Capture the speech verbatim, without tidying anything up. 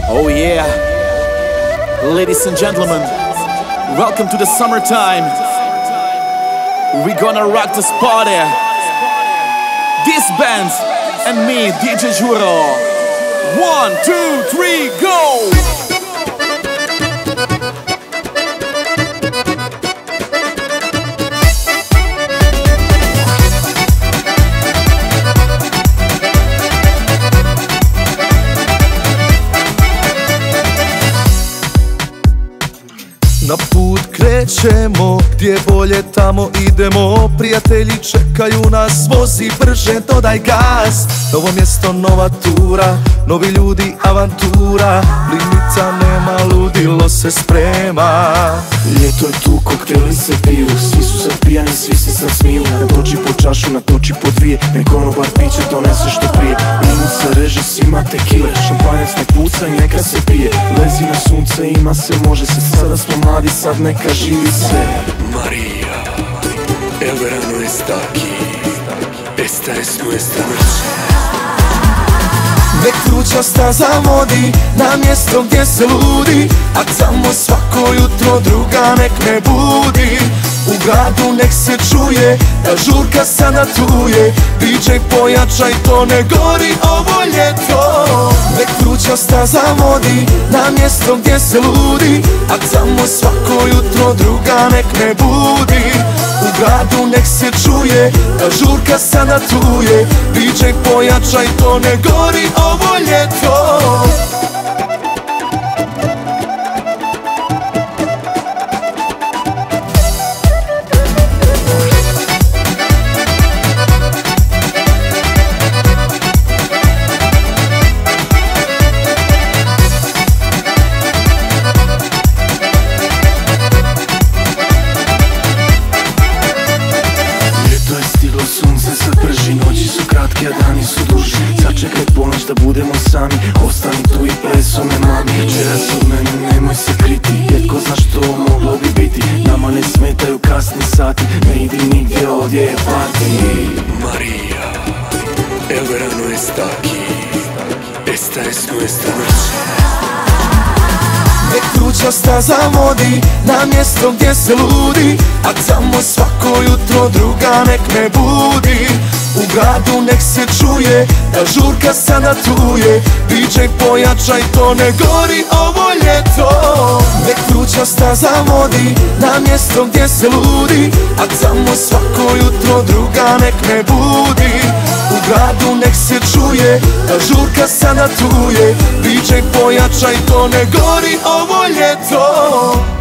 Oh yeah, ladies and gentlemen, welcome to the summertime. We're gonna rock this party. This band and me, D J Juro. One, two, three, go! Na put krećemo, gdje bolje tamo idemo. Prijatelji čekaju nas, vozi brže, dodaj gas. Novo mjesto, nova tura, novi ljudi, avantura. Limita nema, ludilo se sprema. Ljeto je tu, kokteli se piju, svi su sad pijani, svi se sad smiju. Natoči po čašu, natoči po dvije, nek konobar piće donese što prije. Limu se reže, svima tekile, šampanjac nek puca i neka se pije. Lezi na sunce, ima se, može se, sada smo mladi, sad neka živi se. Maria, el verano está aquí, esta es nuestra noche. Nek vruća staza vodi na mjesto gdje se ludi, a tamo svako jutro druga nek me budi. U gradu nek se čuje da žurka sada tu je, D J pojačaj to, ne gori ovo ljeto. Nek vruća staza vodi na mjesto gdje se ludi, a tamo svako jutro druga nek me budi. U gradu nek se čuje da žurka sada tu je, D J pojačaj to, ne gori ovo ljeto. Sunce sad prži, noći su kratke, a dani su duži. Sačekaj ponoć da budemo sami, ostani tu i pleso me mami. Večeras od mene nemoj se kriti, jer ko zna što moglo bi biti. Nama ne smetaju kasni sati, ne idi nigdje, ovdje je party. Maria, el verano está aquí, esta es nuestra noche. Nek vruća staza vodi na mjesto gdje se ludi, a tamo svako jutro druga nek me budi. U gradu nek se čuje da žurka sada tu je, D J pojačaj to, ne gori ovo ljeto. Nek vruća staza vodi na mjesto gdje se ludi, a tamo svako jutro druga nek me budi. U gradu nek se čuje da žurka sada tu je, D J pojačaj to, ne gori ovo ljeto.